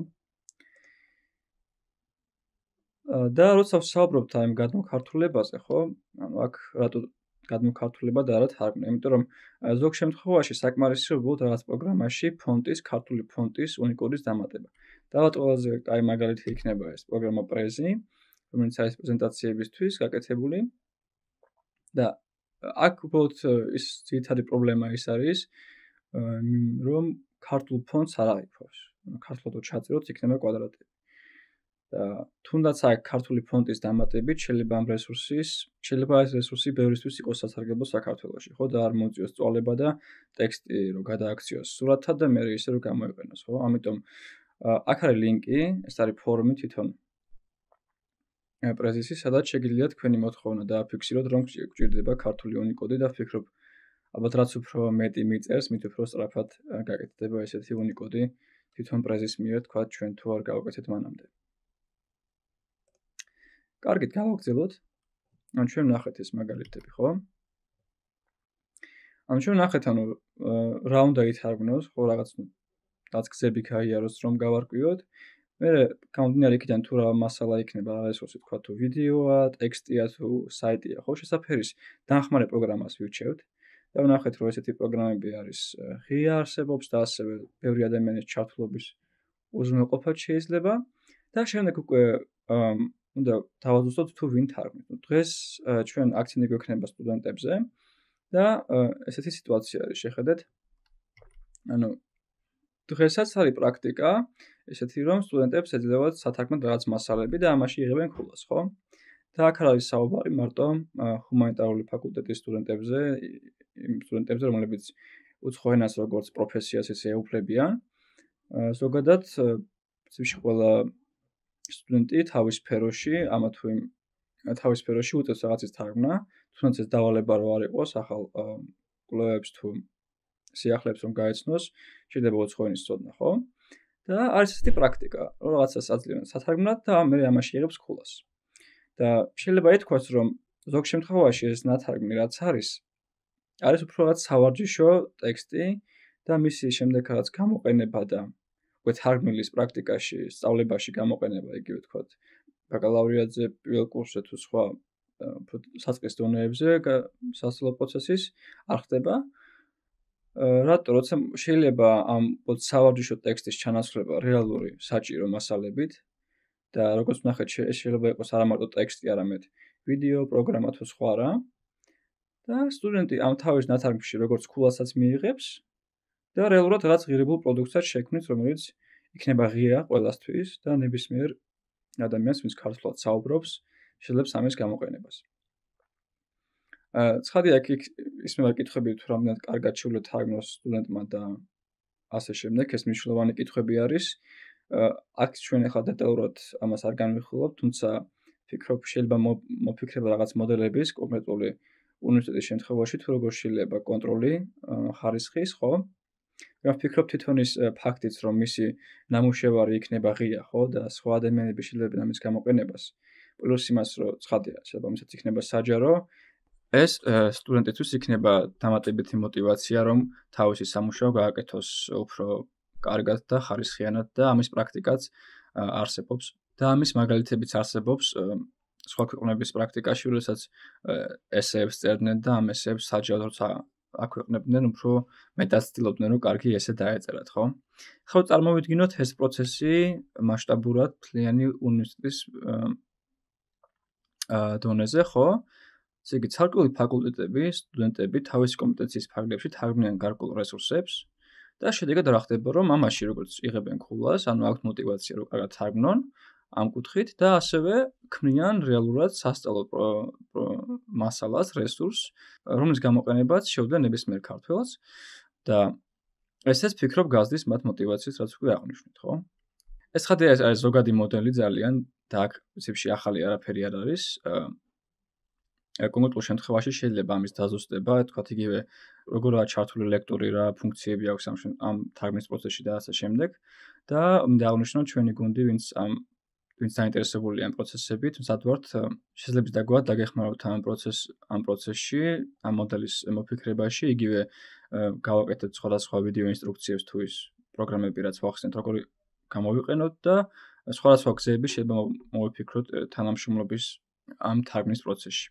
და როცა ვსაუბრობთ ამ გადმოქართულებაზე, ხო? ანუ აქ რატო გადმოქართულება და არა თარგმნა, იმიტომ რომ ზოგ შემთხვევაში საკმარისია უბრალოდ რაღაც პროგრამაში ქართული ფონტის უნიკოდის დამატება. დავათ ყველაზე კაი მაგალითი იქნება ეს პროგრამა Prezi, რომელიც არის პრეზენტაციებისთვის გაკეთებული. და აქ უბრალოდ ის ძირითადი პრობლემა ის არის, რომ ქართულ ფონტს არ აღიქვავს. ანუ ქართულად ჩაწეროთ იქნება კვადრატები. და თუნდაც აქ ქართული ფონტის დამატებით შეიძლება ეს რესურსი ბევრისთვის იყოს სასარგებლო საქართველოში, ხო და არ მოიწვიოს წვალება და ტექსტი რო გადააქციოს სურათად და მე ისე რომ გამოიყენოს, ხო? ამიტომ აქ არის ლინკი, ეს არის ფორუმი თვითონ პრეზისი, სადაც შეგიძლიათ თქვენი მოთხოვნა დააფიქსიროთ, რომ გჭირდება ქართული უნიკოდი და ვფიქრობ, ალბათ რაც უფრო მეტი მიწერს, მით უფრო სწრაფად გაკეთდება ესეთი უნიკოდი თვითონ პრეზის მიერ, თქვა ჩვენ თუ არ გავაკეთეთ მანამდე. კარგით, გავაგრძელოთ. ანუ ჩვენ ვნახეთ ეს მაგალითები, ხო? ანუ ჩვენ ვნახეთ, რა უნდა ითარგმნოს, ხო, რაღაც გზები გაიაროს, რომ გავარკვიოთ. მერე გამომდინარე იქიდან თუ რა მასალა იქნება, რა რესურსი თქვა, თუ ვიდეოა, ტექსტია, თუ საიტია, ხო, შესაძფერის დამხმარე პროგრამას ვირჩევთ და ვნახეთ, რომ ესეთი პროგრამები არის ღია არსებობს და ასევე ბევრი ადამიანის ჩართულობის უზრუნველყოფაც შეიძლება და შემდეგ უკვე უნდა დავაზუსტოთ თუ ვინ თარგმნით. დღეს ჩვენ აქცენტი გვექნება სტუდენტებზე და ესეთი სიტუაცია არის, შეხედეთ. ანუ დღესაც არის პრაქტიკა ესეთი, რომ სტუდენტებს ეძლებათ სათარგმნოდ რაღაც მასალები და ამაში იღებენ ქულას, ხო? და აქ არ არის საუბარი მარტო ჰუმანიტარული ფაკულტეტის სტუდენტებზე, იმ სტუდენტებზე, რომლებიც უცხო ენას როგორც პროფესიას ესე ეუფლებიან. ზოგადად, პრინციპში ყველა სტუდენტი თავის სფეროში, ამა თუ იმ თავის სფეროში უწევს რაღაცის თარგმნა, თუნდაც ეს დავალება რო არ იყოს ახალ კვლევებს თუ სიახლეებს რომ გაეცნოს, შეიძლება უცხო ენის ცოდნა, ხო? და არის ესეთი პრაქტიკა, რომ რაღაცას აძლევენ სათარგმნად და მე ამაში იღებს ქულას. და შეიძლება ითქვას, რომ ზოგ შემთხვევაში ეს ნათარგმნი რაც არის უფრო რაღაც სავარჯიშო ტექსტი და მისი შემდეგ რაღაც გამოყენება და უკვე თარგმნილის პრაქტიკაში, სწავლებაში გამოყენება, იგივე თქვათ, ბაკალავრიატზე, პირველ კურსზე თუ სხვა საწყის დონეებზე სასწავლო პროცესის არ ხდება. რატო? როცა შეიძლება ამ სავარჯიშო ტექსტის ჩანაცვლება რეალური საჭირო მასალებით და როგორც ვნახეთ, შეიძლება იყოს არა მარტო ტექსტი, არამედ ვიდეო, პროგრამა თუ სხვა რა. და სტუდენტი ამ თავის ნათარგმნში როგორც ქულასაც მიიღებს და რეალურად რაღაც ღირებულ პროდუქტსაც შექმნის, რომელიც იქნება ღია ყველასთვის და ნებისმიერ ადამიანს, ვინც ქართულად საუბრობს, შეძლებს ამის გამოყენებას. ცხადია, აქ ისმევა კითხვები თუ რამდენად კარგად შეუძლია თარგმნოს სტუდენტმა და ასე შემდეგ, ეს მნიშვნელოვანი კითხვები არის. აქ ჩვენ ახლა დეტალურად ამას არ განვიხილავთ, თუმცა ფიქრობ, შეიძლება მოფიქრება რაღაც მოდელების კონკრეტული უნივერსიტეტის შემთხვევაში, თუ როგორ შეიძლება კონტროლი ხარისხის, ხო? რა ვფიქრობ თვითონ ის ფაქტიც, რომ მისი ნამუშევარი იქნება ღია, ხო, და სხვა ადამიანები შეიძლება ამის გამოყენებას, პლუს იმას, რომ ცხადია, შეიძლება მისაც იქნება საჯარო, ეს სტუდენტისთვის იქნება დამატებითი мотиваცია, რომ თავისი სამუშაო გააკეთოს უფრო კარგად და ხარისხიანად და ამის პრაქტიკაც არსებობს და ამის მაგალითებიც არსებობს სხვა ქვეყნების პრაქტიკაში, როდესაც ესეებს წერდნენ და ამ ესეებს საჯაროდ აქვეყნებდნენ, უფრო მეტად ცდილობდნენ, რომ კარგი ესე დაეწერათ, ხო? ხო, წარმოვიდგინოთ ეს პროცესი მასშტაბურად მთლიანი უნივერსიტეტის დონეზე, ხო? ესე იგი, ცალკეული ფაკულტეტები, სტუდენტები თავისი კომპეტენციის ფარგლებში თარგმნიან გარკვეულ რესურსებს და შედეგად რა ხდება, რომ ამაში როგორც იღებენ ქულას, ანუ აქვთ мотиваცია, რომ კარგად თარგმნონ ამ კუთხით და ასევე ქმნიან რეალურად სასწავლო მასალას, რესურსს, რომლის გამოყენებაც შეუძლია ნებისმიერ ქართველს და ესეც ფიქრობ გაზრდის მათ мотиваციას, რაც უკვე აღნიშნეთ, ხო? ეს ხადია არის ზოგადი მოდელი ძალიან და აქ პრინციპში ახალი არაფერი არ არის. კონკრეტულ შემთხვევაში შეიძლება ამის დაზუსტება, თქვათ იგივე როგორაა ჩართული ლექტორი, რა ფუნქციები აქვს ამ თარგმნის პროცესში და ასე შემდეგ და მინდა აღნიშნოთ ჩვენი გუნდი, ვინც დაინტერესებულია ამ პროცესებით, მზად ვართ შესაძლებელი დაგვათ დაგეხმაროთ ამ პროცესში, ამ მოდელის მოფიქრებაში, იგივე გავაკეთეთ სხვადასხვა ვიდეო ინსტრუქციებს თუ ის პროგრამები, რაც ვახსენეთ, როგორ გამოვიყენოთ და სხვადასხვა გზები შეიძლება მოვიფიქროთ თანამშრომლობის ამ თარგმნის პროცესში.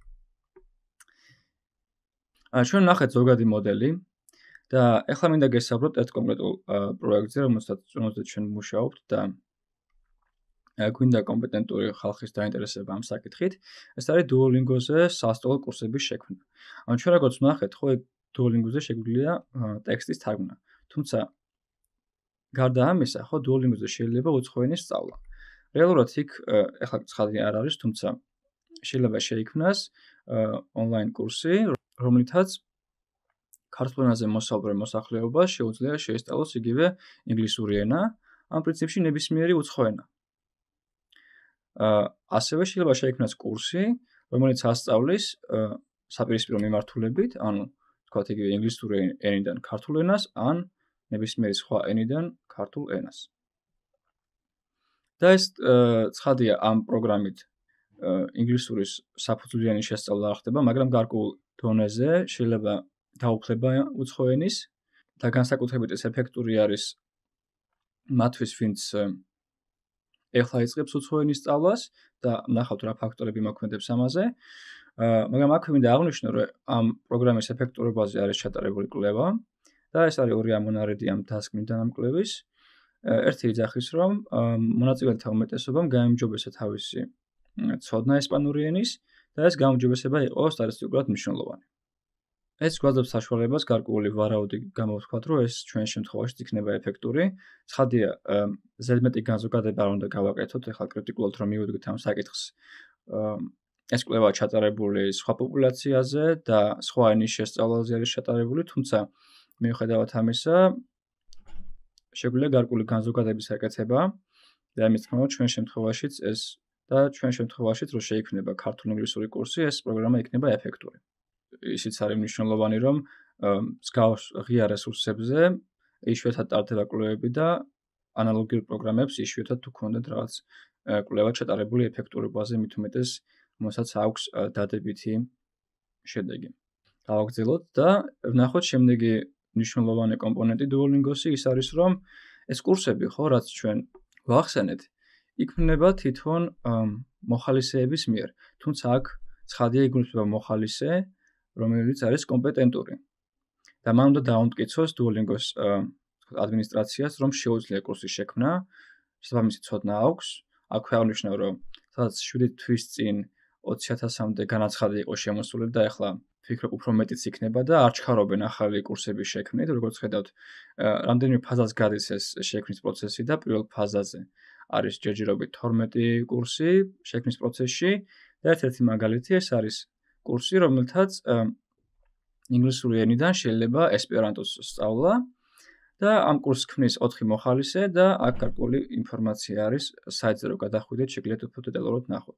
ჩვენ ვნახეთ ზოგადი მოდელი და ეხლა მინდა გესაუბროთ ერთ კონკრეტულ პროექტზე, რომელზეც ჩვენ ვმუშაობთ და გვინდა კომპეტენტური ხალხის დაინტერესება ამ საკითხით. ეს არის Duolingo-ზე სასწავლო კურსების შექმნა. ანუ ჩვენ როგორც ვნახეთ, ხო, Duolingo-ზე შეგვიძლია ტექსტის თარგმნა. თუმცა გარდა ამისა, ხო, Duolingo-ზე შეიძლება უცხო ენის სწავლა. რეალურად იქ ეხლა ცხადია არ არის, თუმცა შეიძლება შეიქმნას ონლაინ კურსი, რომლითაც ქართულ ენაზე მოსაუბრე მოსახლეობას შეუძლია შეისწავლოს იგივე ინგლისური ენა, ამ პრინციპში ნებისმიერი უცხო ენა. ასევე შეიძლება შეიქმნას კურსი, რომელიც ასწავლის საპირისპირო მიმართულებით, ანუ თქვათ იგივე ინგლისური ენიდან ქართულ ენას, ან ნებისმიერი სხვა ენიდან ქართულ ენას. და ეს ცხადია ამ პროგრამით ინგლისურის საფუძვლიანი შესწავლა არ ხდება, მაგრამ გარკვეულ დონეზე შეიძლება დაუფლება უცხო ენის და განსაკუთრებით ეს ეფექტური არის მათთვის, ვინც ეხლა იწყებს უცხო ენის სწავლას და ნახავთ რა ფაქტორები მოქმედებს ამაზე. მაგრამ აქვე მინდა აღვნიშნო, რომ ამ პროგრამის ეფექტურობაზე არის ჩატარებული კვლევა და ეს არის ორი ამონარედი ამ დასკვნიდან ამ კვლევის. ერთი იძახის, რომ მონაწილეთა უმეტესობამ გაემჯობესა თავისი ცოდნა ესპანური ენის და ეს გაუმჯობესება იყო სტატისტიკურად მნიშვნელოვანი. ეს გვაძლევს საშუალებას გარკვეული ვარაუდი გამოვთქვათ, რომ ეს ჩვენ შემთხვევაში იქნება ეფექტური. ცხადია, ზედმეტი განზოგადება არ უნდა გავაკეთოთ, ეხლა კრიტიკულად რომ მივუდგეთ ამ საკითხს. ეს კვლევა ჩატარებული სხვა პოპულაციაზე და სხვა ენის შესწავლაზე არის ჩატარებული, თუმცა მიუხედავად ამისა, შეგვიძლია გარკვეული განზოგადების აკეთება და ამის თქმა უნდა ჩვენ შემთხვევაშიც ეს და ჩვენ შემთხვევაშიც რომ შეიქმნება ქართულ-ინგლისური კურსი, ეს პროგრამა იქნება ეფექტური. ისიც არის მნიშვნელოვანი, რომ მსგავს ღია რესურსებზე იშვიათად ტარდება კვლევები და ანალოგიურ პროგრამებს იშვიათად თუ ქონდეთ რაღაც კვლევა ჩატარებული ეფექტურობაზე, მით უმეტეს რომელსაც აქვს დადებითი შედეგი. გავაგრძელოთ და ვნახოთ შემდეგი მნიშვნელოვანი კომპონენტი Duolingo-ში ის არის, რომ ეს კურსები, ხო, რაც ჩვენ ვახსენეთ, იქმნება თვითონ მოხალისეების მიერ. თუმცა აქ ცხადია იგულისხმება მოხალისე, რომელიც არის კომპეტენტური. და მან უნდა დაამტკიცოს Duolingo-s ადმინისტრაციას, რომ შეუძლია კურსის შექმნა, შესაბამისი ცოდნა აქვს. აქვე აღნიშნავ, რომ სადაც 7 თვის წინ 20,000-მდე განაცხადი იყო შემოსული და ახლა ვფიქრობ უფრო მეტიც იქნება და არ ჩქარობენ ახალი კურსების შექმნით, როგორც ხედავთ, რამდენიმე ფაზას გადის ეს შექმნის პროცესი და პირველ ფაზაზე არის ჯერჯერობით 12 კურსი შექმნის პროცესში და ერთ-ერთი მაგალითი ეს არის კურსი, რომელთაც ინგლისური ენიდან შეიძლება ესპერანტოს სწავლა და ამ კურსს ქმნის 4 მოხალისე და აქ გარკვეული ინფორმაცია არის საიტზე რომ გადახვიდეთ, შეგიძლიათ უფრო დეტალურად ნახოთ.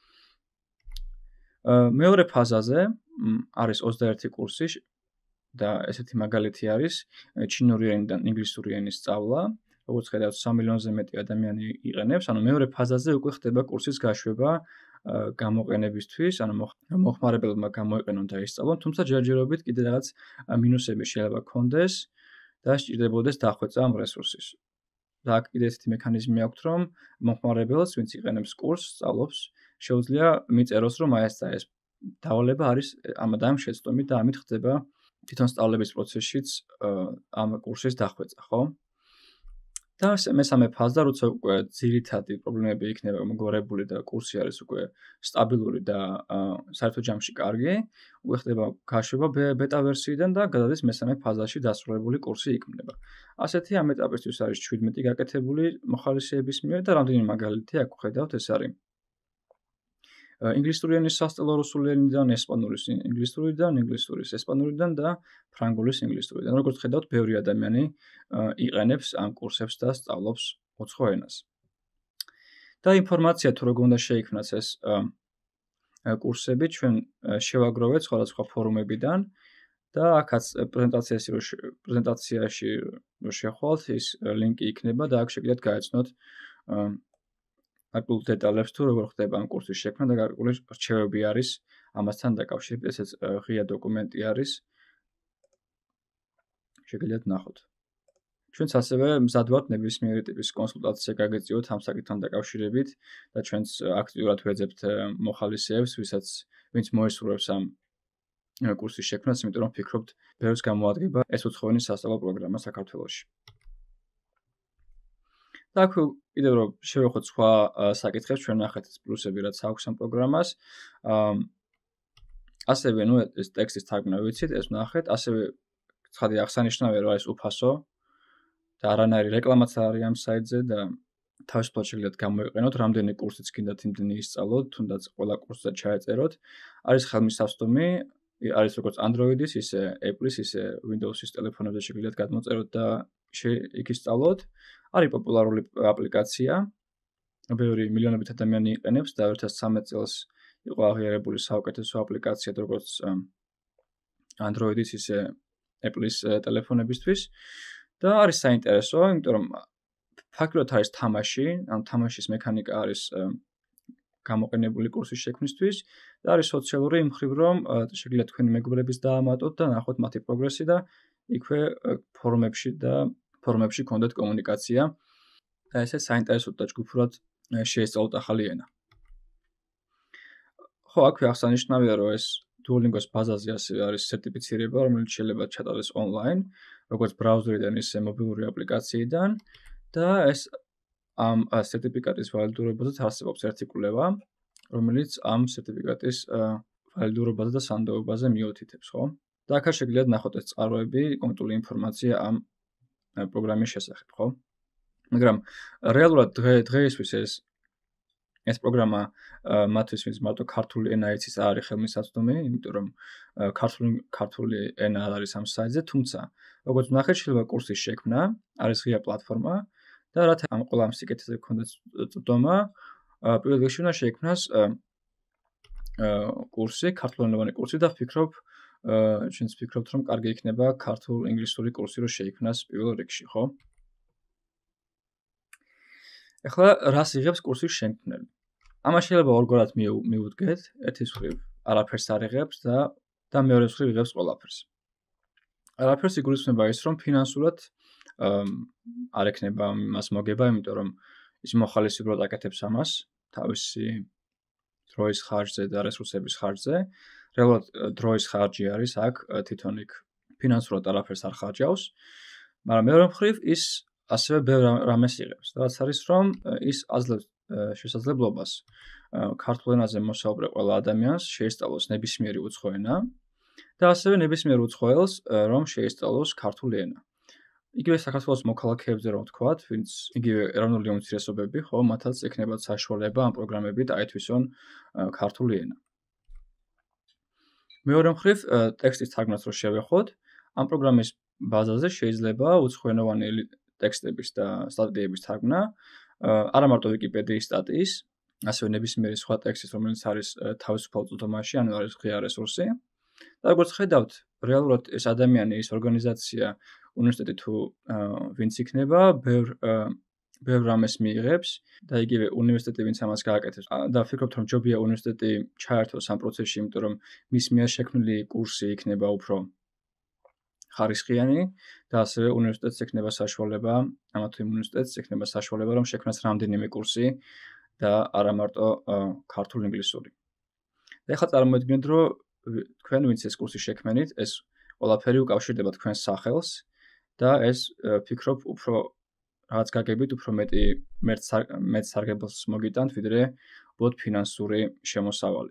მეორე ფაზაზე არის 21 კურსი და ესეთი მაგალითი არის ჩინური ენიდან ინგლისური ენის სწავლა. როგორც ხედავთ, 3 მილიონზე მეტი ადამიანი იყენებს, ანუ მეორე ფაზაზე უკვე ხდება კურსის გაშვება გამოყენებისთვის, ანუ მოხმარებელმა გამოიყენონ და ისწავლონ, თუმცა ჯერჯერობით კიდე რაღაც მინუსები შეიძლება ქონდეს და სჭირდებოდეს დახვეწა ამ რესურსის. და აქ კიდე ესეთი მექანიზმი აქვს, რომ მომხმარებელს, ვინც იყენებს კურსს, სწავლობს, შეუძლია მიწეროს, რომ აი ეს დავალება არის ამ შეცდომით და ამით ხდება თვითონ სწავლების პროცესშიც ამ კურსის დახვეწა, ხო? და მესამე ფაზა, როცა უკვე ძირითადი პრობლემები იქნება მოგორებული და კურსი არის უკვე სტაბილური და საერთო ჯამში კარგი, უკვე ხდება გაშვება ბეტა ვერსიიდან და გადადის მესამე ფაზაში დასრულებული კურსი იქმნება. ასეთი ამ ეტაპისთვის არის 17 გაკეთებული მოხალისეების მიერ და რამდენიმე მაგალითი აქ ხედავთ, ეს არის ინგლისური ენის სასწავლო რუსული ენიდან, ესპანურის ინგლისურიდან, ინგლისურის ესპანურიდან და ფრანგულის ინგლისურიდან. როგორც ხედავთ, ბევრი ადამიანი იყენებს ამ კურსებს და სწავლობს უცხო ენას. და ინფორმაცია თუ როგორ უნდა შეიქმნას ეს კურსები, ჩვენ შევაგროვეთ სხვადასხვა ფორუმებიდან და აქაც პრეზენტაციაში რო შეხვალთ, ის ლინკი იქნება და აქ შეგიძლიათ გაეცნოთ გარკვეულ დეტალებს თუ როგორ ხდება ამ კურსის შექმნა და გარკვეული რჩევები არის ამასთან დაკავშირებით, ესეც ღია დოკუმენტი არის. შეგიძლიათ ნახოთ. ჩვენც ასევე მზად ვართ ნებისმიერი ტიპის კონსულტაცია გაგეწიოთ ამ საკითხთან დაკავშირებით და ჩვენც აქტიურად ვეძებთ მოხალისეებს, ვინც მოესურვებს ამ კურსის შექმნას, იმიტომ რომ ვფიქრობთ, ბევრს გამოადგება ეს უცხო ენის სასწავლო პროგრამა საქართველოში. და აქ კიდევ რომ შევეხოთ სხვა საკითხებს, ჩვენ ნახეთ ეს პლუსები, რაც აქვს ამ პროგრამას. ასევე, ეს ტექსტის თარგმნა ვიცით, ეს ნახეთ, ასევე ცხადია აღსანიშნავია, რომ ეს უფასო და არანაირი რეკლამაც არ არის ამ საიტზე და თავისუფლად შეგიძლიათ გამოიყენოთ, რამდენი კურსიც გინდათ იმდენი ისწავლოთ, თუნდაც ყველა კურსზე ჩაეწეროთ. არის ხელმისაწვდომი, არის როგორც Android-ის, ისე Apple-ის, ისე Windows-ის ტელეფონებზე შეგიძლიათ გადმოწეროთ და იქ ისწავლოთ. არის პოპულარული აპლიკაცია. ბევრი მილიონობით ადამიანი იყენებს და 2013 წელს იყო აღიარებული საუკეთესო აპლიკაციად როგორც Android-ის, ისე Apple-ის ტელეფონებისთვის. და არის საინტერესო, იმიტომ რომ ფაქტობრივად არის თამაში, ამ თამაშის მექანიკა არის გამოყენებული კურსის შექმნისთვის და არის სოციალური იმ მხრივ, რომ შეგიძლიათ თქვენი მეგობრების დაამატოთ და ნახოთ მათი პროგრესი და იქვე ფორუმებში გქონდეთ კომუნიკაცია და ესე საინტერესოდ და ჯგუფურად შეესწავლოთ ახალი ენა. ხო, აქვე აღსანიშნავია, რომ ეს Duolingo-s ბაზაზე ასევე არის სერტიფიცირება, რომელიც შეიძლება ჩატარდეს ონლაინ, როგორც ბრაუზერიდან, ისე მობილური აპლიკაციიდან და ეს ამ სერტიფიკატის ვალიდურობაზე არსებობს ერთი კვლევა, რომელიც ამ სერტიფიკატის ვალიდურობაზე და სანდოობაზე მიუთითებს, ხო? და აქ შეგიძლიათ ნახოთ ეს წყაროები, კონკრეტული ინფორმაცია ამ პროგრამის შესახებ, ხო? მაგრამ რეალურად დღეისთვის ეს პროგრამა მათთვის ვინც მარტო ქართული ენა იცის არ არის ხელმისაწვდომი, იმიტომ რომ ქართული ენა არ არის ამ საიტზე, თუმცა როგორც ვნახეთ, შეიძლება კურსის შექმნა, არის ღია პლატფორმა და რათა ამ ყველა ამ სიკეთეზე გქონდეს წვდომა, პირველ რიგში უნდა შექმნას კურსი, ქართულენოვანი კურსი და ჩვენც ვფიქრობთ, რომ კარგი იქნება ქართულ-ინგლისური კურსი რო შეიქმნას პირველ რიგში, ხო? ეხლა რას იღებს კურსის შემქმნელი? ამას შეიძლება ორგვარად მივუდგეთ, ერთის მხრივ არაფერს არ იღებს და მეორეს მხრივ იღებს ყველაფერს. არაფერს იგულისხმება ის, რომ ფინანსურად არ ექნება მას მოგება, იმიტომ რომ ის მოხალისებრად აკეთებს ამას თავისი დროის ხარჯზე და რესურსების ხარჯზე. რეალურად დროის ხარჯი არის აქ თვითონ იქ ფინანსურად არაფერს არ ხარჯავს, მაგრამ მეორე მხრივ ის ასევე ბევრ რამეს იღებს. რაც არის, რომ ის აძლევს შესაძლებლობას ქართულ ენაზე მოსაუბრე ყველა ადამიანს შეესწავლოს ნებისმიერი უცხო ენა და ასევე ნებისმიერ უცხოელს რომ შეესწავლოს ქართული ენა. იგივე საქართველოს მოქალაქეებზე რომ ვთქვათ, ვინც იგივე ეროვნული უმცირესობები, ხო, მათაც ექნებათ საშუალება ამ პროგრამებით აითვისონ ქართული ენა. მეორე მხრივ, ტექსტის თარგმნას რო შევეხოთ, ამ პროგრამის ბაზაზე შეიძლება უცხოენოვანი ტექსტების და სტატიების თარგმნა, არა მარტო ვიკიპედიის სტატიის, ასევე ნებისმიერი სხვა ტექსტის, რომელიც არის თავისუფალ წვდომაში, ანუ არის ღია რესურსი. და როგორც ხედავთ, რეალურად ეს ადამიანი, ეს ორგანიზაცია, უნივერსიტეტი თუ ვინც იქნება, ბევრ რამეს მიიღებს და იგივე უნივერსიტეტი ვინც ამას გააკეთებს და ვფიქრობთ, რომ ჯობია უნივერსიტეტი ჩაერთოს ამ პროცესში, იმიტომ რომ მის მიერ შექმნილი კურსი იქნება უფრო ხარისხიანი და ასევე უნივერსიტეტს ექნება საშუალება, ამა თუ იმ უნივერსიტეტს ექნება საშუალება, რომ შექმნას რამდენიმე კურსი და არა მარტო ქართულ-ინგლისური. და ეხლა წარმოიდგინეთ, რომ თქვენ ვინც ეს კურსი შექმნით, ეს ყველაფერი უკავშირდება თქვენს სახელს და ეს ვფიქრობ უფრო რაღაც გაგებით უფრო მეტ სარგებელს მოგიტანთ, ვიდრე უბრალოდ ფინანსური შემოსავალი.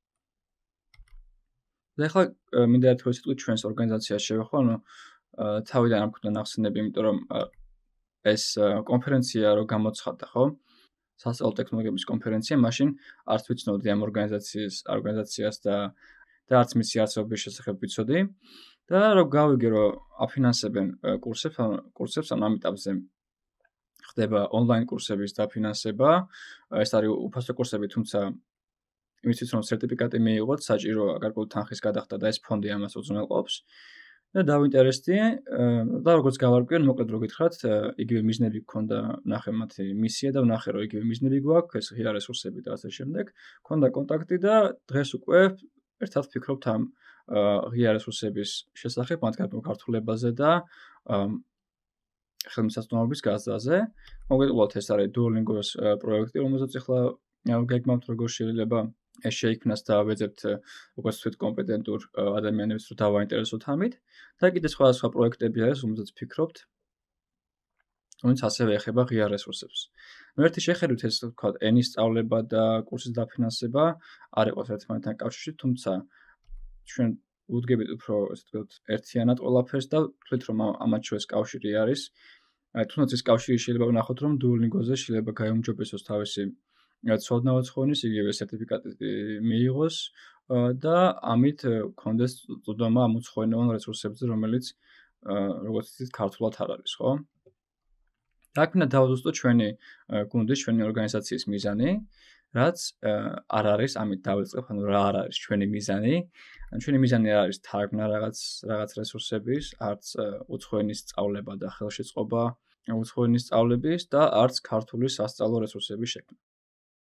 და ეხლა მინდა ერთგვარი სიტყვით ჩვენს ორგანიზაციას შევეხო, ანუ თავიდან არ მქონდა ნახსენები, იმიტომ რომ ეს კონფერენცია რო გამოცხადდა, ხო? სასწავლო ტექნოლოგიების კონფერენცია, მაშინ არც ვიცნობდი ამ ორგანიზაციას და არც მისი არსებობის შესახებ ვიცოდი. და რო გავიგე, რომ აფინანსებენ კურსებს, ანუ ამ ეტაპზე ხდება ონლაინ კურსების დაფინანსება, ეს არის უფასო კურსები, თუმცა იმისთვის რომ სერტიფიკატი მიიღოთ, საჭიროა გარკვეული თანხის გადახდა და ეს ფონდი ამას უზრუნველყოფს. და დავინტერესდი და როგორც გავარკვიე, მოკლედ რო გითხრათ, იგივე მიზნები გქონდა, ვნახე მათი მისია და ვნახე, რომ იგივე მიზნები გვაქვს, ეს ღია რესურსები და ასე შემდეგ. გქონდა კონტაქტი და დღეს უკვე ერთად ვფიქრობთ ამ ღია რესურსების შესახებ, მათ გაქართულებაზე და ხელმისაწვდომობის გაზრდაზე. მოგეწონათ, ეს არის Duolingo-s პროექტი, რომელზეც ახლა გეგმავთ როგორ შეიძლება ეს შეიქმნას და ვეძებთ როგორც ვთქვით კომპეტენტურ ადამიანებს რომ დავაინტერესოთ ამით და კიდე სხვადასხვა პროექტები არის, რომელზეც ვფიქრობთ, რომელიც ასევე ეხება ღია რესურსებს. ერთი შეხედვით ეს ვთქვათ ენის სწავლება და კურსის დაფინანსება არ იყოს ერთმანეთთან კავშირში, თუმცა ჩვენ ვუდგებით უფრო ესე ვთქვათ ერთიანად ყველაფერს და ვთქვით რომ ამათ შორის კავშირი არის. თუნდაც ეს კავშირი შეიძლება ვნახოთ რომ Duolingo-ზე შეიძლება გაიუმჯობესოს თავისი ცოდნა უცხოენის, იგივე სერტიფიკატი მიიღოს და ამით გქონდეს წვდომა ამ უცხოენოვან რესურსებზე, რომელიც როგორც იცით ქართულად არ არის, ხო? და აქ მინდა დავაზუსტო ჩვენი გუნდის, ჩვენი ორგანიზაციის მიზანი, რაც არ არის, ამით დავიწყებ, ანუ რა არ არის ჩვენი მიზანი. ჩვენი მიზანი არ არის თარგმნა რაღაც რესურსების, არც უცხოენის სწავლება და ხელშეწყობა უცხოენის სწავლების და არც ქართული სასწავლო რესურსების შექმნა.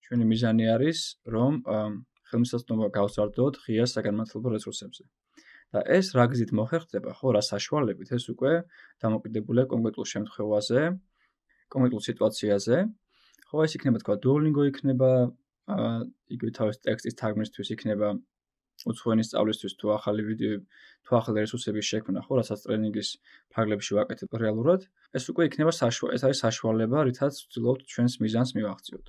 ჩვენი მიზანი არის, რომ ხელმისაწვდომობა გავზარდოთ ღია საგანმანათლებლო რესურსებზე. და ეს რა გზით მოხერხდება, ხო, რა საშუალებით, ეს უკვე დამოკიდებულია კონკრეტულ შემთხვევაზე, კონკრეტულ სიტუაციაზე. ხო, ეს იქნება თქვა Duolingo იქნება, იგივე თავის ტექსტის თარგმნისთვის იქნება უცხოენის სწავლისთვის თუ ახალი ვიდეო, თუ ახალი რესურსების შექმნა, ხო, რასაც ტრენინგის ფარგლებში ვაკეთებ რეალურად, ეს უკვე იქნება ეს არის საშუალება, რითაც ვცდილობთ ჩვენს მიზანს მივაღწიოთ.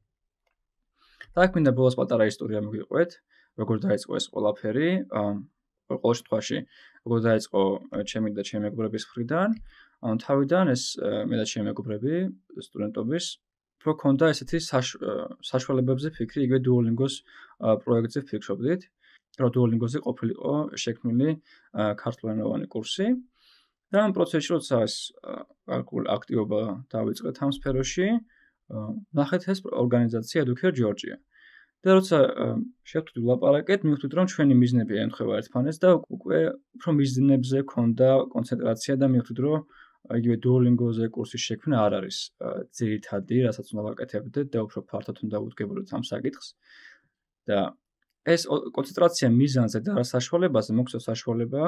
და აქ მინდა ბოლოს პატარა ისტორია მოგიყვეთ, როგორ დაიწყო ეს ყველაფერი, ყოველ შემთხვევაში, როგორ დაიწყო ჩემი და ჩემი მეგობრების მხრიდან, თავიდან ეს მე და ჩემი მეგობრები სტუდენტობის უფრო ქონდა ესეთი საშუალებებზე ფიქრი, იგივე Duolingo-s პროექტზე ვფიქრობდით, რომ Duolingo-ზე ყოფილიყო შექმნილი ქართულენოვანი კურსი და ამ პროცესში როცა ეს აქტივობა დავიწყეთ ამ სფეროში, ნახეთ ეს ორგანიზაცია Educare Georgia. და როცა შევხვდით ვილაპარაკეთ, მივხვდით რომ ჩვენი მიზნები ემთხვევა ერთმანეთს და უკვე უფრო მიზნებზე ქონდა კონცენტრაცია და მივხვდით რომ იგივე Duolingo-ზე კურსის შექმნა არ არის ძირითადი, რასაც უნდა ვაკეთებდეთ და უფრო ფართოდ უნდა ვუდგებოდეთ ამ საკითხს. და ეს კონცენტრაცია მიზანზე და რა საშუალებაზე მოგცევს საშუალება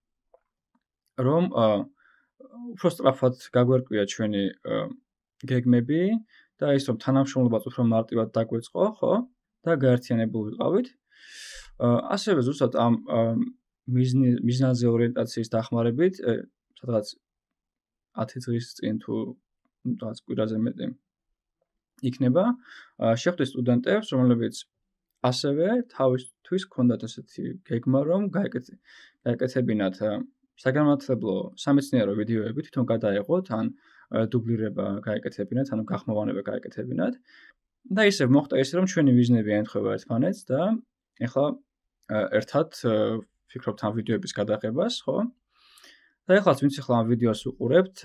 რომ უფრო სწრაფად გაგვერკვია ჩვენი გეგმები და ის რომ თანამშრომლობაც უფრო მარტივად დაგვეწყო, ხო? და გაერთიანებული ვიყავით. ასევე ზუსტად ამ მიზნაზე ორიენტაციის დახმარებით, სადღაც 10 დღის წინ თუ რაღაც კვირაზე მეტი იქნება, შევხვდით სტუდენტებს, რომლებიც ასევე თავისთვის ჰქონდათ ესეთი გეგმა, რომ გაეკეთებინათ საგანმანათლებლო სამეცნიერო ვიდეოები, თვითონ გადაეღოთ, ან დუბლირება გაეკეთებინათ, ანუ გახმოვანება გაეკეთებინათ. და ისევ მოხდა ისე, რომ ჩვენი მიზნები ემთხვევა ერთმანეთს და ეხლა ერთად ვფიქრობთ ამ ვიდეოების გადაღებას, ხო? და ეხლაც ვინც ახლა ამ ვიდეოს უყურებთ,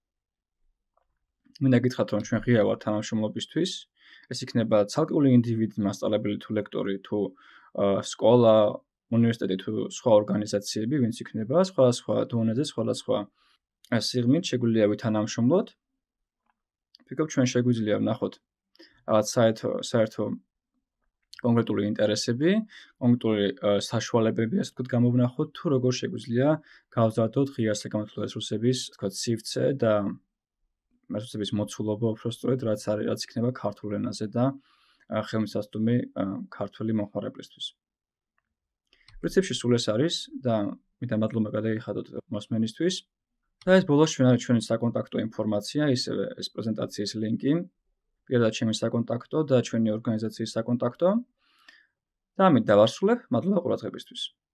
მინდა გითხრათ, რომ ჩვენ ღია ვართ თანამშრომლობისთვის. ეს იქნება ცალკეული ინდივიდი, მასწავლებელი თუ ლექტორი, თუ სკოლა, უნივერსიტეტი თუ სხვა ორგანიზაციები, ვინც იქნება სხვადასხვა დონეზე, სხვადასხვა სიღრმით შეგვიძლია ვითანამშრომლოთ. ვფიქრობ, ჩვენ შეგვიძლია ვნახოთ რაღაც საერთო კონკრეტული ინტერესები, კონკრეტული საშუალებები, ასე ვთქვათ, გამოვნახოთ, თუ როგორ შეგვიძლია გავზარდოთ ღია საგანმანათლებლო რესურსების, თქვათ, სივრცე და რესურსების მოცულობა უпростоრედ, რაც იქნება ქართულ ენაზე და ხელმისაწვდომი ქართველი მომხმარებლისთვის. პრინციპში სულ ეს არის და მინდა მადლობა გადაიხადოთ მოსმენისთვის. და ეს ბოლოს ჩვენი საკონტაქტო ინფორმაცია, ისევე ეს პრეზენტაციის ლინკი, პირადად ჩემი საკონტაქტო და ჩვენი ორგანიზაციის საკონტაქტო. და ამით დავასრულებ, მადლობა ყურადღებისთვის.